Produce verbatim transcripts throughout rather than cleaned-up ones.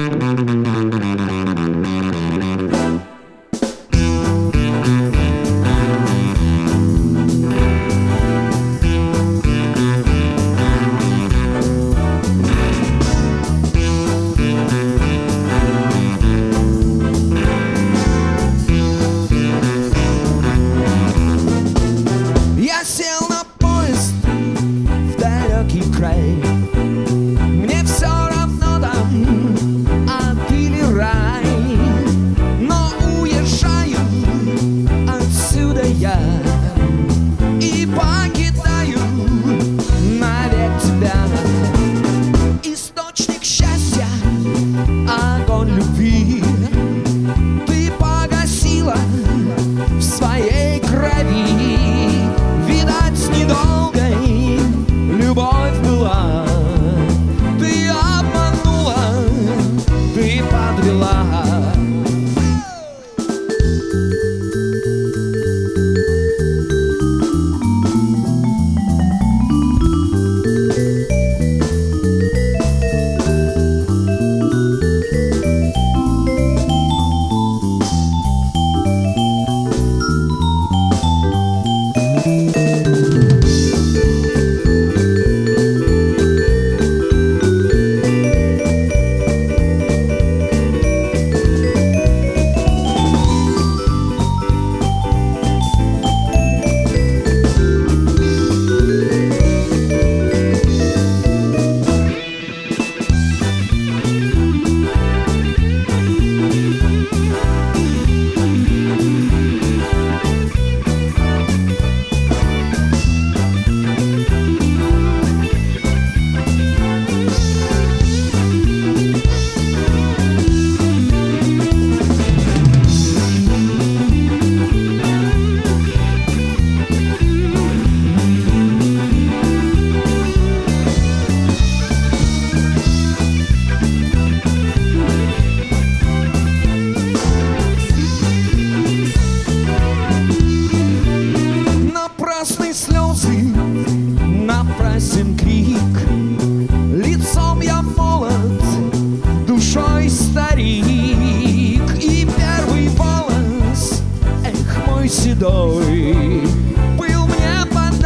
седой был мне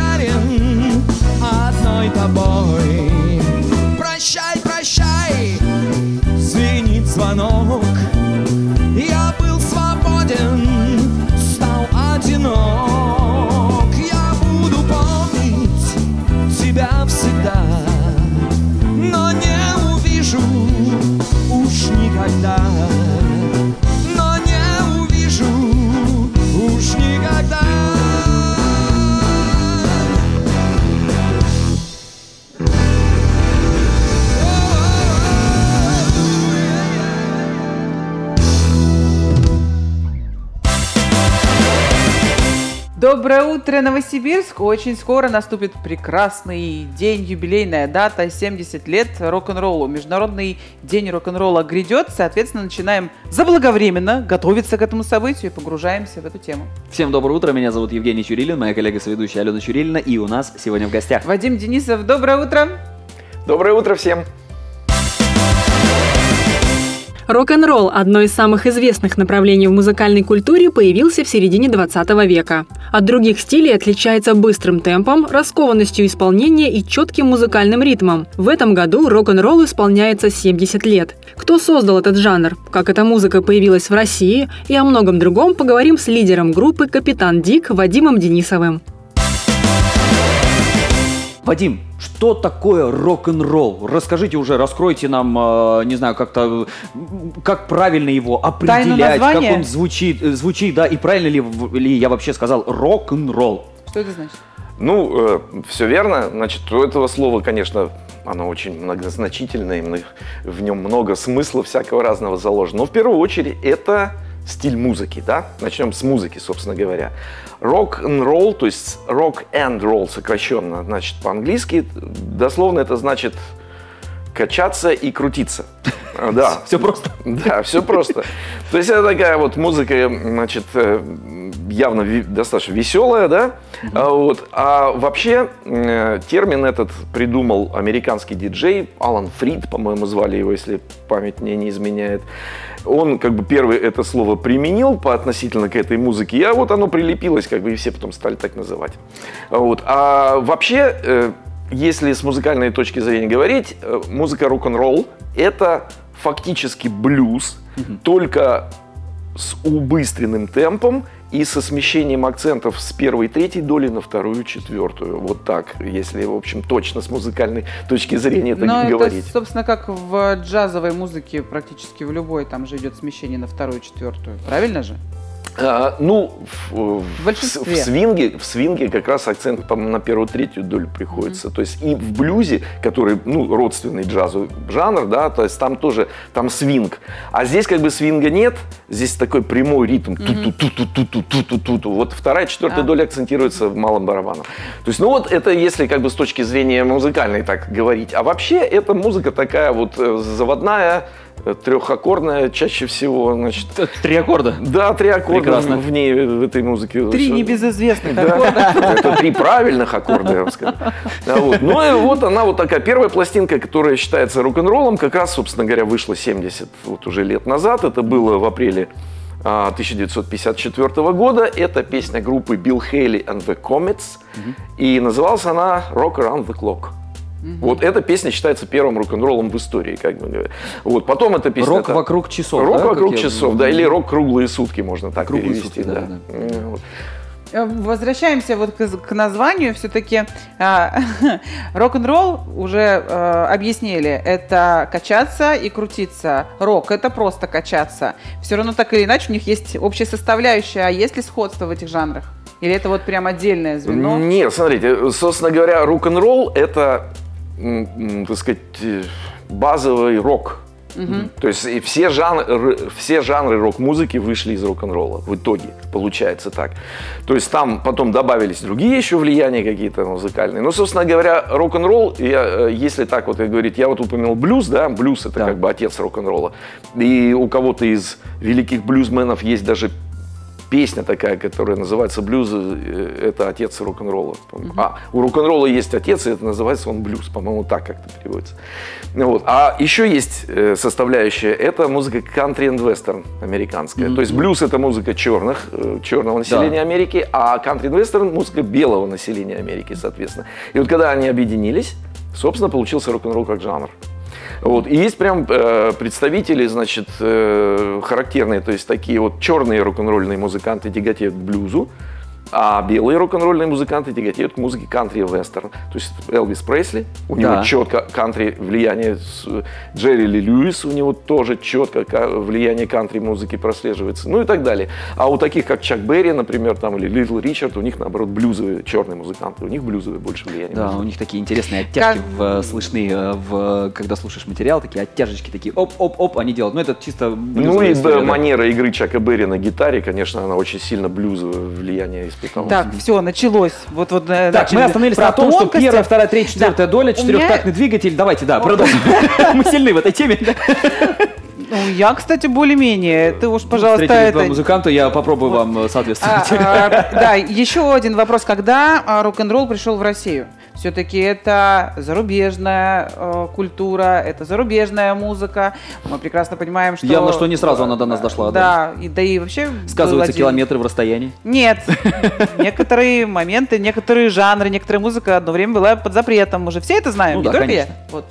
подарен одной тобой. Прощай, прощай, звенит звонок. Я был свободен, стал одинок. Я буду помнить тебя всегда, но не увижу уж никогда. Но не увижу уж никогда. Доброе утро, Новосибирск! Очень скоро наступит прекрасный день, юбилейная дата, семьдесят лет рок-н-роллу. Международный день рок-н-ролла грядет, соответственно, начинаем заблаговременно готовиться к этому событию и погружаемся в эту тему. Всем доброе утро, меня зовут Евгений Чурилин, моя коллега-соведущая Алена Чурилина, и у нас сегодня в гостях Вадим Денисов, доброе утро! Доброе утро всем! Рок-н-ролл, одно из самых известных направлений в музыкальной культуре, появился в середине двадцатого века. От других стилей отличается быстрым темпом, раскованностью исполнения и четким музыкальным ритмом. В этом году рок-н-ролл исполняется семьдесят лет. Кто создал этот жанр, как эта музыка появилась в России и о многом другом поговорим с лидером группы «Капитан Дик» Вадимом Денисовым. Вадим, что такое рок-н-ролл? Расскажите уже, раскройте нам, э, не знаю, как-то, как правильно его определять, как он звучит, звучит, да, и правильно ли, ли я вообще сказал рок-н-ролл? Что это значит? Ну, э, все верно. Значит, у этого слова, конечно, оно очень многозначительное, и в нем много смысла всякого разного заложено. Но в первую очередь это стиль музыки, да? Начнем с музыки, собственно говоря. Рок-н-ролл, то есть rock and roll сокращенно, значит, по-английски, дословно это значит качаться и крутиться. Да. Все просто. Да, все просто. То есть это такая вот музыка, значит, явно ви достаточно веселая, да? Mm-hmm. а, вот. а вообще э, термин этот придумал американский диджей Алан Фрид, по-моему, звали его, если память мне не изменяет. Он как бы первый это слово применил по относительно к этой музыке, а вот оно прилепилось, как бы, и все потом стали так называть. Вот. А вообще, э, если с музыкальной точки зрения говорить, э, музыка рок-н-ролл – это фактически блюз, mm-hmm. только с убыстренным темпом и со смещением акцентов с первой третьей доли на вторую четвертую. Вот так, если, в общем, точно с музыкальной точки зрения это Но говорить. Это, собственно, как в джазовой музыке, практически в любой, там же идет смещение на вторую четвертую. Правильно же? А, ну, в, в, в, в, свинге, в свинге как раз акцент, по-моему, на первую-третью долю приходится. Mm-hmm. То есть и в блюзе, который, ну, родственный джазу жанр, да, то есть там тоже, там свинг. А здесь как бы свинга нет, здесь такой прямой ритм. Mm-hmm. Ту-ту-ту-ту-ту-ту-ту-ту. Вот вторая, четвертая ah. доля акцентируется в малом барабаном. То есть, ну вот это если как бы с точки зрения музыкальной так говорить. А вообще эта музыка такая вот заводная, трехаккордная чаще всего, значит. Три аккорда? Да, три аккорда Прекрасно. в ней, в этой музыке. Три небезызвестных да. аккорда. Это три правильных аккорда, я вам скажу. Да, вот. Ну и вот она вот такая первая пластинка, которая считается рок-н-роллом, как раз, собственно говоря, вышла семьдесят вот уже лет назад. Это было в апреле тысяча девятьсот пятьдесят четвёртого года. Это песня группы Bill Haley and the Comets. Mm-hmm. И называлась она Rock Around the Clock. Mm-hmm. Вот эта песня считается первым рок-н-роллом в истории, как бы говоря. Вот потом эта песня. Рок это... вокруг часов. Рок да, вокруг часов, я... да, или рок круглые сутки можно так круглые перевести. Сутки, да, да. Да. Вот. Возвращаемся вот к, к названию. Все-таки а, рок-н-ролл уже а, объяснили. Это качаться и крутиться. Рок – это просто качаться. Все равно так или иначе у них есть общая составляющая. А есть ли сходство в этих жанрах? Или это вот прям отдельное звено? Нет, смотрите, собственно говоря, рок-н-ролл – это, так сказать, базовый рок. Угу. То есть и все жанры, все жанры рок-музыки вышли из рок-н-ролла в итоге, получается так. То есть там потом добавились другие еще влияния какие-то музыкальные. Но, собственно говоря, рок-н-ролл, я, если так вот говорить, я вот упомянул блюз, да, блюз это да. как бы отец рок-н-ролла. И у кого-то из великих блюзменов есть даже песня такая, которая называется «Блюз» — это отец рок-н-ролла. Uh-huh. А у рок-н-ролла есть отец, и это называется он блюз. По-моему, так как-то переводится. Вот. А еще есть составляющая — это музыка кантри энд вестерн американская. Uh-huh. То есть блюз — это музыка черных, черного населения да. Америки, а кантри энд вестерн — музыка белого населения Америки, соответственно. И вот когда они объединились, собственно, получился рок-н-ролл как жанр. Вот. И есть прям э, представители, значит, э, характерные, то есть такие вот черные рок-н-ролльные музыканты тяготеют к блюзу, а белые рок-н-ролльные музыканты тяготеют к музыке кантри и вестерн. То есть Элвис Пресли, у него да. четко кантри влияние, Джерри Ли Льюис, у него тоже четко влияние кантри музыки прослеживается, ну и так далее. А у таких, как Чак Берри, например, там, или Литл Ричард, у них, наоборот, блюзовые, черные музыканты, у них блюзовые больше влияние. Да, музыки. У них такие интересные оттяжки как... в, слышны, в, когда слушаешь материал, такие оттяжечки, такие оп-оп-оп, они делают. Ну это чисто блюзовая Ну и история, да, манера игры Чака Берри на гитаре, конечно, она очень сильно блюзовое влияние испытала. Так, все, началось. Вот, вот, так, начали. Мы остановились на том, что первая, вторая, третья, четвертая да. доля, четырехтактный меня... двигатель. Давайте, да, продолжим. Мы сильны в этой теме. Ну, я, кстати, более-менее. Ты уж, пожалуйста, встретились это... два музыканта, я попробую вот. вам соответствовать. А, а, да, еще один вопрос. Когда рок-н-ролл пришел в Россию? Все-таки это зарубежная э, культура, это зарубежная музыка. Мы прекрасно понимаем, что... Явно, что не сразу она до нас дошла. Да, да. И, да и вообще... Сказываются один... километры в расстоянии? Нет. Некоторые моменты, некоторые жанры, некоторая музыка одно время была под запретом. Мы же все это знаем, не только я.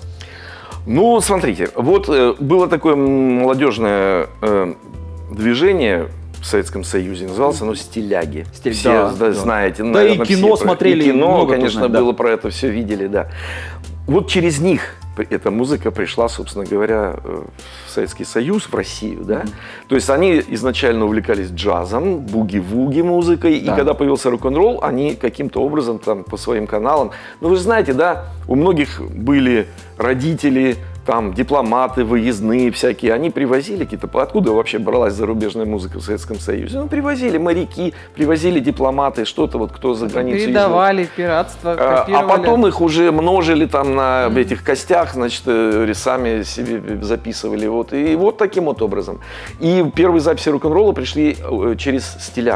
Ну, смотрите, вот было такое молодежное движение в Советском Союзе, назывался оно «Стиляги». Стиль, все да, да, знаете. Да и кино смотрели. И кино, конечно, знать, было да. про это, все видели, да. Вот через них эта музыка пришла, собственно говоря, в Советский Союз, в Россию, да. Mm-hmm. То есть они изначально увлекались джазом, буги-вуги музыкой, да. и когда появился рок-н-ролл, они каким-то образом там по своим каналам, ну вы же знаете, да, у многих были родители, там дипломаты, выездные всякие, они привозили какие-то, откуда вообще бралась зарубежная музыка в Советском Союзе? Ну, привозили моряки, привозили дипломаты, что-то вот кто за границей. Передавали, пиратство, копировали. А потом их уже множили там на mm. этих костях, значит, сами себе записывали, вот, и вот таким вот образом. И первые записи рок-н-ролла пришли через стиляк.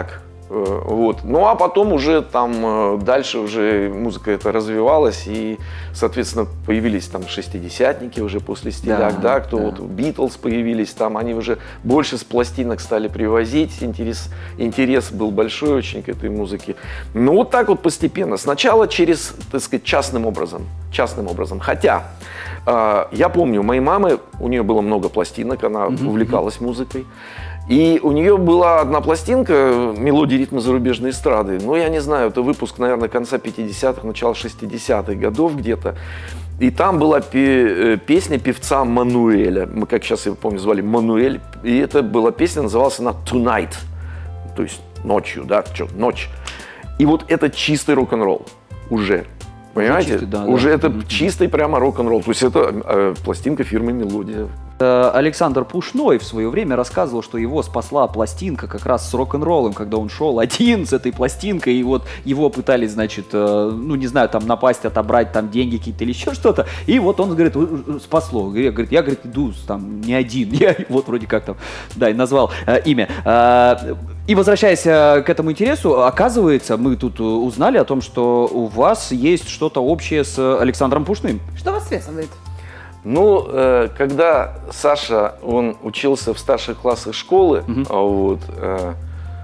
Вот. Ну а потом уже там дальше уже музыка эта развивалась, и, соответственно, появились там шестидесятники уже после стиляк, да, да, кто да. вот Битлз появились, там они уже больше с пластинок стали привозить, интерес, интерес был большой очень к этой музыке. Ну вот так вот постепенно. Сначала через, так сказать, частным образом, частным образом. Хотя э, я помню, у моей мамы, у нее было много пластинок, она mm-hmm. увлекалась музыкой. И у нее была одна пластинка «Мелодии ритма зарубежной эстрады». Ну, я не знаю, это выпуск, наверное, конца пятидесятых, начала шестидесятых годов где-то. И там была песня певца Мануэля. Мы, как сейчас его помню, звали Мануэль. И это была песня, называлась она «Tonight». То есть ночью, да, что, ночь. И вот это чистый рок-н-ролл уже. Понимаете? Чистый, да, уже да. это mm-hmm. чистый прямо рок-н-ролл. То есть это э, пластинка фирмы «Мелодия». Александр Пушной в свое время рассказывал, что его спасла пластинка как раз с рок-н-роллом, когда он шел один с этой пластинкой, и вот его пытались, значит, э, ну не знаю, там напасть, отобрать там деньги какие-то или еще что-то, и вот он, говорит, спасло. Я, говорит, я, говорит, иду там не один, я вот вроде как там, да, и назвал э, имя. Э, И возвращаясь к этому интересу, оказывается, мы тут узнали о том, что у вас есть что-то общее с Александром Пушным. Что вас связывает? Ну, э, когда Саша, он учился в старших классах школы, uh-huh. вот, э,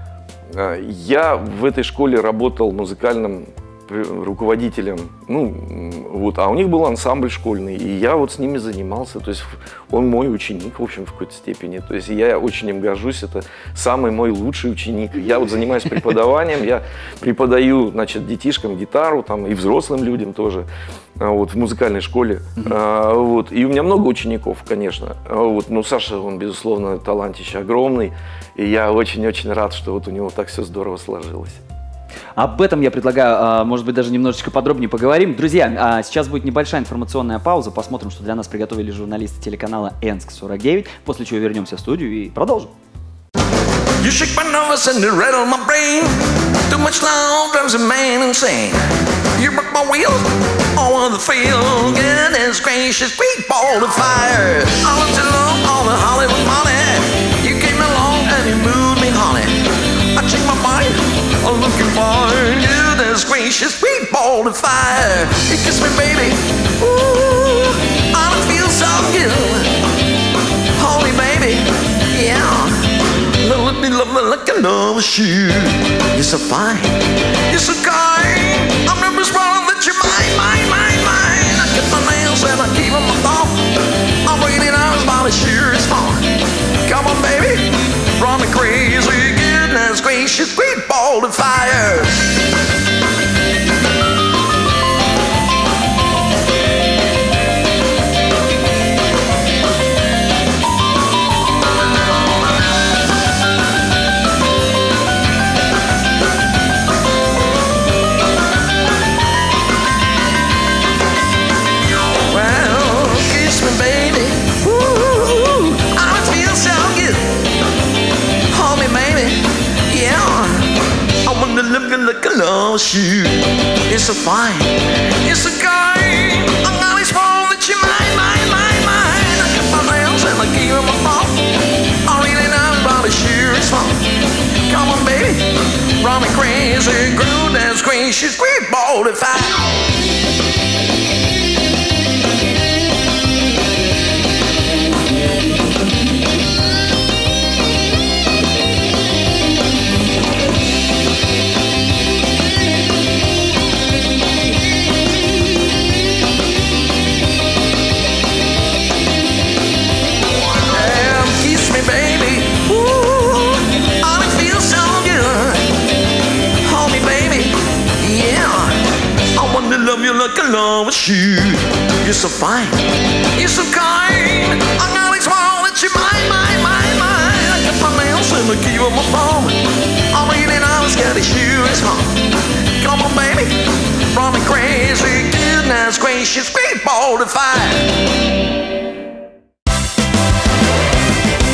э, я в этой школе работал музыкальным руководителем, ну, вот, а у них был ансамбль школьный, и я вот с ними занимался, то есть он мой ученик, в общем, в какой-то степени, то есть я очень им горжусь, это самый мой лучший ученик. Я вот занимаюсь преподаванием, я преподаю, значит, детишкам гитару, там, и взрослым людям тоже, вот, в музыкальной школе, а, вот, и у меня много учеников, конечно, вот, ну, Саша, он, безусловно, талантище огромный, и я очень-очень рад, что вот у него так все здорово сложилось. Об этом я предлагаю, может быть, даже немножечко подробнее поговорим. Друзья, сейчас будет небольшая информационная пауза. Посмотрим, что для нас приготовили журналисты телеканала Энск сорок девять. После чего вернемся в студию и продолжим. You shake my nerves and you rattle my brain. Too much love drives a man insane. You broke my wheels all over the field. Goodness gracious, great ball of fire. All of your love, all the Hollywood money. You came along and you moved me, honey. I changed my mind, I'm looking for goodness gracious, sweet ball of fire. You kiss me, baby, ooh, I feel so good. Holy baby, yeah. Let me love me like I love you. You're so fine, you're so kind. I'm never wrong that you're mine, mine, mine, mine. I get my nails and I keep on my thumb. I'm waiting hours while it sure is fun. Come on, baby, run me crazy. Goodness gracious, sweet ball of fire. Look at you. You're so fine, you're so kind. I'm always wrong that you're mine, mine, mine, mine. I cut my nails and I keep them apart. I really know about it, sure it's fun. Come on, baby, run me crazy. Goodness gracious, great ball of fire. Love you like I love you. You're so fine, you're so kind. I'm always wrong that you're mine, mine, mine, mine. I got my nails and I keep on my phone. I'm reading, I was scared of you, it's home. Come on, baby, run me crazy. Goodness gracious, great ball of fire.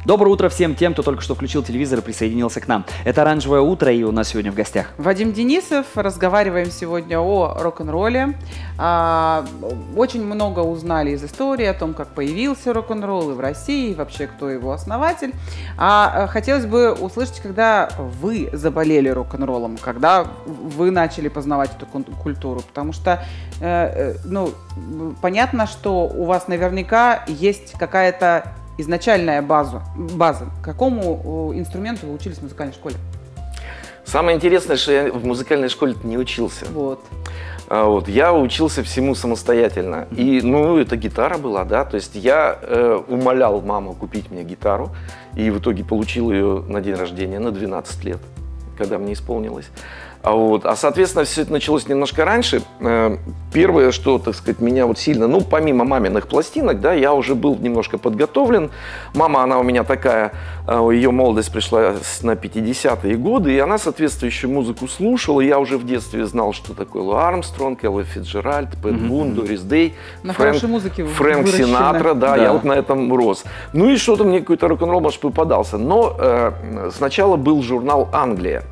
Доброе утро всем тем, кто только что включил телевизор и присоединился к нам. Это «Оранжевое утро», и у нас сегодня в гостях Вадим Денисов. Разговариваем сегодня о рок-н-ролле. А, очень много узнали из истории о том, как появился рок-н-ролл и в России, и вообще кто его основатель. А хотелось бы услышать, когда вы заболели рок-н-роллом, когда вы начали познавать эту культуру, потому что, э, ну, понятно, что у вас наверняка есть какая-то изначальная база. база. Какому инструменту вы учились в музыкальной школе? Самое интересное, что я в музыкальной школе не учился. Вот. А, вот. Я учился всему самостоятельно. И, ну, это гитара была, да. То есть я э, умолял маму купить мне гитару. И в итоге получил ее на день рождения, на двенадцать лет, когда мне исполнилось. А, вот. а соответственно, все это началось немножко раньше. Первое, что, так сказать, меня вот сильно, ну, помимо маминых пластинок, да, я уже был немножко подготовлен. Мама, она у меня такая, ее молодость пришла на пятидесятые годы, и она соответствующую музыку слушала. Я уже в детстве знал, что такое Лу Армстронг, Элла Фицджеральд, Пэт Бун, Дорис Дэй, на Фрэнк, Фрэнк Синатра, да, да, я вот на этом рос. Ну и что-то мне какой-то рок-н-ролл, может, попадался. Но э, сначала был журнал «Англия».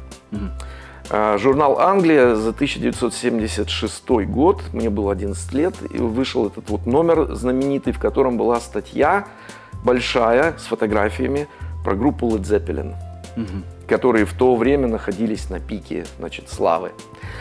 Журнал «Англия» за тысяча девятьсот семьдесят шестой год, мне было одиннадцать лет, и вышел этот вот номер знаменитый, в котором была статья большая с фотографиями про группу Led Zeppelin, угу. которые в то время находились на пике, значит, славы.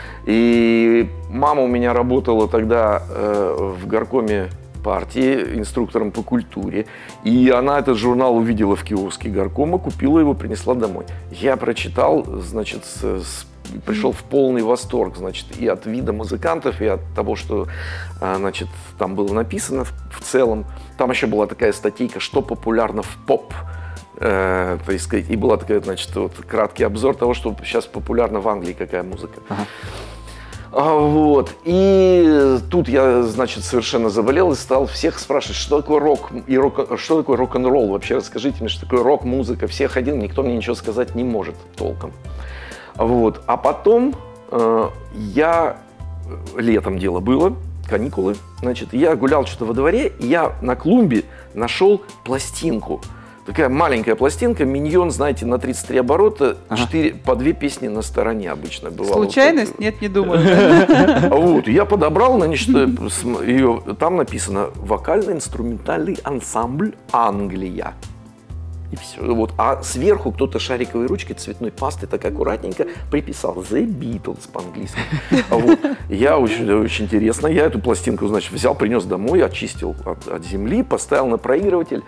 И мама у меня работала тогда э, в горкоме партии, инструктором по культуре. И она этот журнал увидела в киоске горкома, купила его, принесла домой. Я прочитал, значит, с, с, пришел в полный восторг, значит, и от вида музыкантов, и от того, что, значит, там было написано в, в целом. Там еще была такая статейка, что популярно в поп. Э, то есть, и была такая, значит, вот, краткий обзор того, что сейчас популярно в Англии, какая музыка. Ага. Вот. И тут я, значит, совершенно заболел и стал всех спрашивать, что такое рок и рок, что такое рок-н-ролл. Вообще расскажите мне, что такое рок-музыка. Все ходил, никто мне ничего сказать не может толком. Вот. А потом э, я, летом дело было, каникулы, значит, я гулял что-то во дворе, и я на клумбе нашел пластинку. Такая маленькая пластинка, миньон, знаете, на тридцать три оборота, ага. четыре, по две песни на стороне обычно бывало. Случайность? Вот нет, не думаю. Вот, я подобрал, значит, ее, там написано «Вокально-инструментальный ансамбль Англия». И все. Вот. А сверху кто-то шариковой ручкой, цветной пастой, так аккуратненько приписал «The Beatles» по-английски. Вот. Я очень, очень интересно, я эту пластинку, значит, взял, принес домой, очистил от, от земли, поставил на проигрыватель.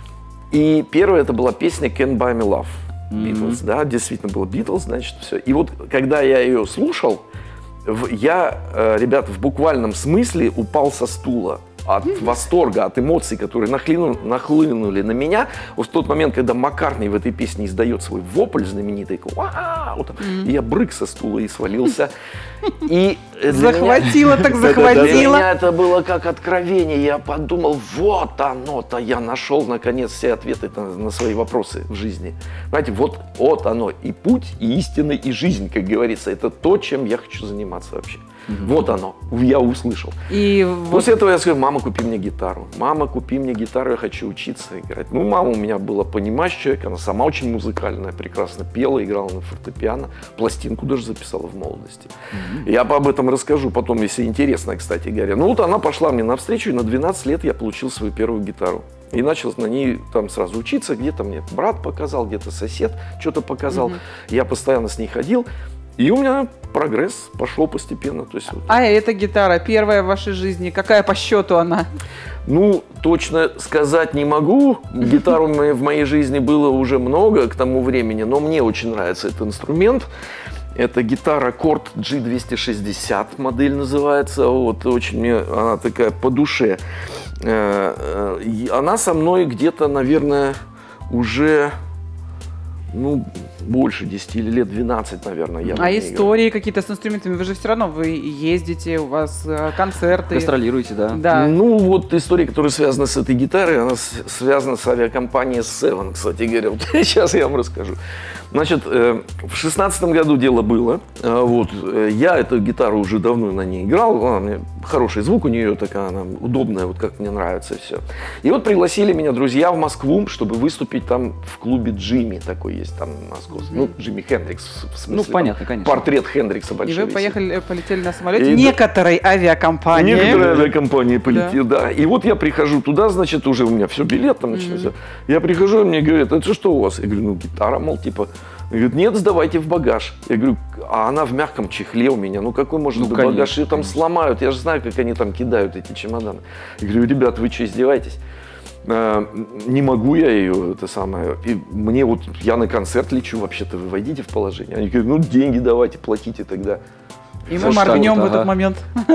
И первая это была песня «Can't Buy Me Love» Beatles, mm-hmm. да, действительно было Beatles, значит, все. И вот когда я ее слушал, я, ребят, в буквальном смысле упал со стула от восторга, от эмоций, которые нахлынули, нахлынули на меня. Вот в тот момент, когда Маккартни в этой песне издает свой вопль знаменитый, вот, mm-hmm. и я брык со стула и свалился. И захватило, так захватило. Для меня это было как откровение. Я подумал, вот оно-то, я нашел наконец все ответы на, на свои вопросы в жизни. Знаете, вот, вот оно, и путь, и истина, и жизнь, как говорится. Это то, чем я хочу заниматься вообще. Mm-hmm. Вот оно, я услышал. И после вот... этого я сказал, мама, купи мне гитару. Мама, купи мне гитару, я хочу учиться играть. Ну, мама у меня была понимающий человек, она сама очень музыкальная, прекрасно пела, играла на фортепиано, пластинку даже записала в молодости. Mm-hmm. Я об этом расскажу потом, если интересно, кстати говоря. Ну, вот она пошла мне навстречу, и на двенадцать лет я получил свою первую гитару. И начал на ней там сразу учиться, где-то мне брат показал, где-то сосед что-то показал. Mm-hmm. Я постоянно с ней ходил. И у меня прогресс пошел постепенно. То есть, вот. А эта гитара первая в вашей жизни, какая по счету она? Ну, точно сказать не могу. Гитар в моей жизни было уже много к тому времени, но мне очень нравится этот инструмент. Это гитара Korg джи двести шестьдесят, модель называется. Вот, очень мне она такая по душе. Она со мной где-то, наверное, уже... ну, больше десяти лет, двенадцать, наверное. Я а истории какие-то с инструментами? Вы же все равно, вы ездите, у вас концерты. Гастролируете, да? Да. Ну, вот история, которая связана с этой гитарой, она связана с авиакомпанией Seven, кстати говоря. Вот сейчас я вам расскажу. Значит, в шестнадцатом году дело было. Вот, я эту гитару уже давно на ней играл. Она, мне, хороший звук у нее, такая она удобная, вот как мне нравится все. И вот пригласили меня друзья в Москву, чтобы выступить там в клубе Джимми, такой есть там московский. Mm-hmm. Ну, Джимми Хендрикс, в смысле. Ну, понятно, там, конечно. Портрет Хендрикса большой. И вы висит. поехали, полетели на самолете И некоторой да, авиакомпании. Некоторой авиакомпании полетел, да. да. И вот я прихожу туда, значит, уже у меня все, билет там начался. Mm-hmm. Я прихожу, и мне говорят, это что у вас? Я говорю, ну, гитара, мол, типа. Говорит, нет, сдавайте в багаж. Я говорю, а она в мягком чехле у меня. Ну какой может ну, быть конечно, багаж? Ее там конечно. сломают. Я же знаю, как они там кидают эти чемоданы. Я говорю, ребят, вы что, издеваетесь? А, не могу я ее, это самое. И мне вот, я на концерт лечу, вообще-то вы войдите в положение. Они говорят, ну деньги давайте, платите тогда. И мы моргнем вот, в ага. этот момент.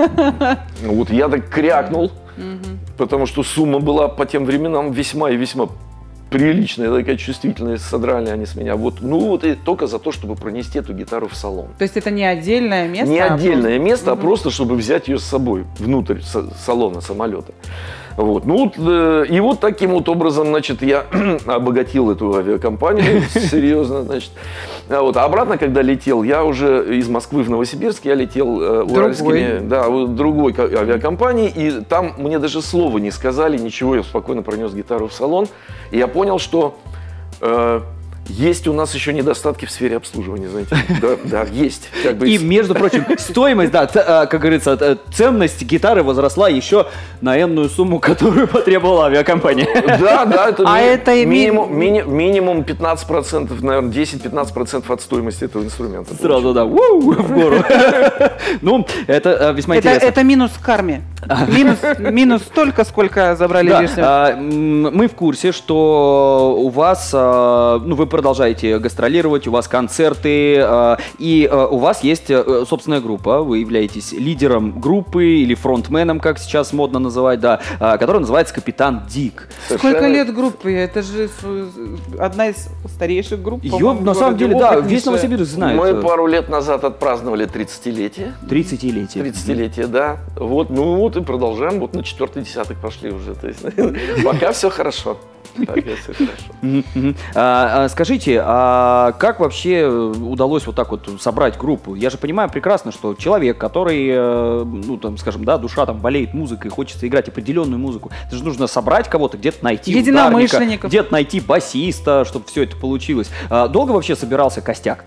Ну, вот я так крякнул, потому что сумма была по тем временам весьма и весьма приличная, такая чувствительная, содрали они с меня. Вот, ну вот и только за то, чтобы пронести эту гитару в салон. То есть это не отдельное место? Не а отдельное просто... место, угу. а просто чтобы взять ее с собой внутрь салона самолета. Вот. Ну, вот, э, и вот таким вот образом, значит, я обогатил эту авиакомпанию серьезно, значит. А, вот, а обратно, когда летел, я уже из Москвы в Новосибирск, я летел э, уральскими, да, другой авиакомпании, и там мне даже слова не сказали, ничего, я спокойно пронес гитару в салон, и я понял, что э, есть у нас еще недостатки в сфере обслуживания, знаете. Да, да, есть. Как бы... И, между прочим, стоимость, да, как говорится, ценность гитары возросла еще на энную сумму, которую потребовала авиакомпания. Да, да, это, а ми- это минимум, мини- минимум пятнадцать процентов, наверное, десять-пятнадцать процентов от стоимости этого инструмента. Сразу, да, у-у, в гору. Ну, это весьма это, интересно. Это минус к карме. Минус, минус столько, сколько забрали да, лишнего. А, мы в курсе, что у вас, а, ну, вы продолжаете гастролировать, у вас концерты, а, и а, у вас есть собственная группа, вы являетесь лидером группы или фронтменом, как сейчас модно называть, да, а, которая называется «Капитан Дик». Совершенно... Сколько лет группе? Это же одна из старейших групп. Ее, на самом деле, да, весь Новосибирск знает. Мы пару лет назад отпраздновали тридцатилетие. тридцатилетие. Тридцатилетие, да. Вот, ну вот и продолжаем, вот на четвертый десяток пошли уже. То есть, пока все хорошо. Пока все хорошо. А, а, скажите, а как вообще удалось вот так вот собрать группу? Я же понимаю прекрасно, что человек, который, ну там, скажем, да, душа там болеет музыкой, хочется играть определенную музыку, это же нужно собрать кого-то, где-то найти ударника, где-то найти басиста, чтобы все это получилось. А, долго вообще собирался костяк?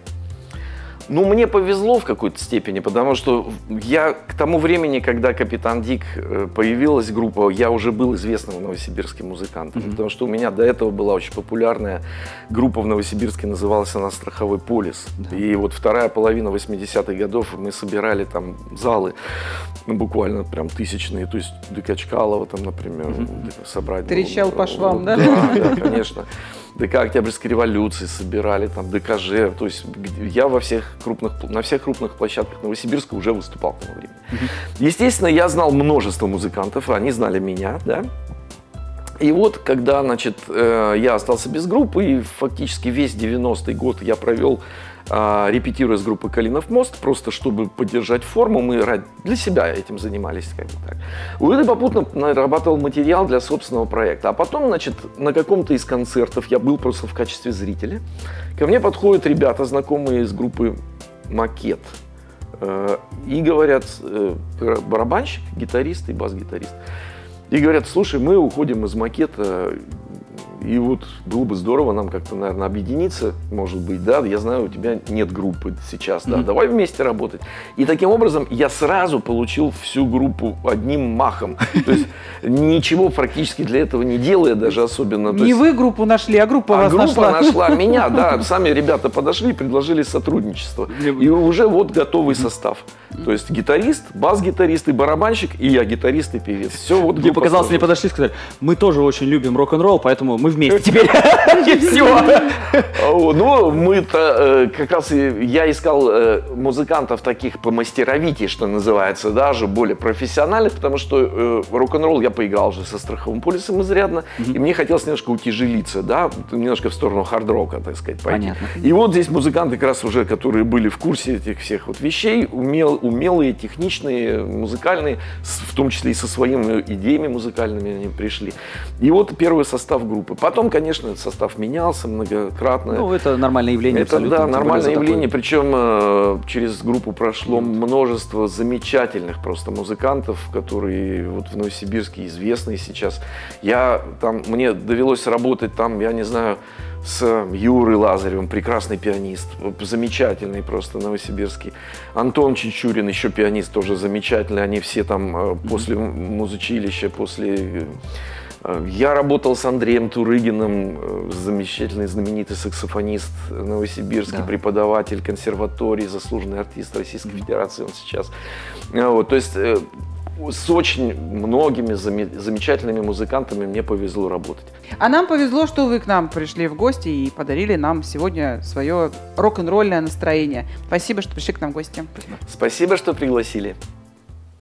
Ну, мне повезло в какой-то степени, потому что я к тому времени, когда «Капитан Дик» появилась группа, я уже был известным новосибирским музыкантом, mm-hmm. потому что у меня до этого была очень популярная группа в Новосибирске, называлась она «Страховой полис». Да. И вот вторая половина восьмидесятых годов мы собирали там залы, ну, буквально прям тысячные, то есть ДК Чкалова там, например, mm-hmm. собрать. Трещал ну, по швам, да? Да, да, конечно. ДК Октябрьской революции собирали, там, ДКЖ, то есть я во всех крупных, на всех крупных площадках Новосибирска уже выступал в то время. Mm-hmm. Естественно, я знал множество музыкантов, они знали меня, да. И вот, когда, значит, я остался без группы, и фактически весь девяностый год я провел, репетируя с группой «Калинов мост», просто чтобы поддержать форму, мы для себя этим занимались, как бы так. Вот и попутно нарабатывал материал для собственного проекта. А потом, значит, на каком-то из концертов я был просто в качестве зрителя. Ко мне подходят ребята, знакомые из группы «Макет», и говорят, барабанщик, гитарист и бас-гитарист, и говорят: слушай, мы уходим из «Макета», и вот было бы здорово нам как-то, наверное, объединиться, может быть, да, я знаю, у тебя нет группы сейчас, да, mm-hmm. давай вместе работать. И таким образом я сразу получил всю группу одним махом, то есть ничего практически для этого не делая даже особенно. Не вы группу нашли, а группа вас нашла. А группа нашла меня, да, сами ребята подошли, предложили сотрудничество, и уже вот готовый состав. То есть гитарист, бас-гитарист и барабанщик, и я гитарист и певец. Все вот. Мне показалось, мне подошли и сказали: мы тоже очень любим рок-н-ролл, поэтому мы мы вместе теперь. И все. Ну, мы-то как раз я искал музыкантов таких помастеровитей, что называется, даже более профессиональных, потому что рок-н-ролл я поиграл уже со Страховым полисом изрядно, и мне хотелось немножко утяжелиться, да, немножко в сторону хард-рока, так сказать, пойти. Понятно. И вот здесь музыканты как раз уже, которые были в курсе этих всех вот вещей, умел, умелые, техничные, музыкальные, в том числе и со своими идеями музыкальными они пришли. И вот первый состав группы. Потом, конечно, состав менялся многократно. Ну, это нормальное явление. Это, да, нормальное явление. Такое. Причем э, через группу прошло множество замечательных просто музыкантов, которые вот в Новосибирске известные сейчас. Я там, мне довелось работать там, я не знаю, с Юрой Лазаревым, прекрасный пианист, замечательный просто новосибирский. Антон Чичурин, еще пианист, тоже замечательный. Они все там mm-hmm. после музучилища, после... Я работал с Андреем Турыгиным, замечательный, знаменитый саксофонист новосибирский, да. преподаватель консерватории, заслуженный артист Российской mm-hmm. Федерации он сейчас. Вот, то есть с очень многими замечательными музыкантами мне повезло работать. А нам повезло, что вы к нам пришли в гости и подарили нам сегодня свое рок-н-ролльное настроение. Спасибо, что пришли к нам в гости. Спасибо, что пригласили.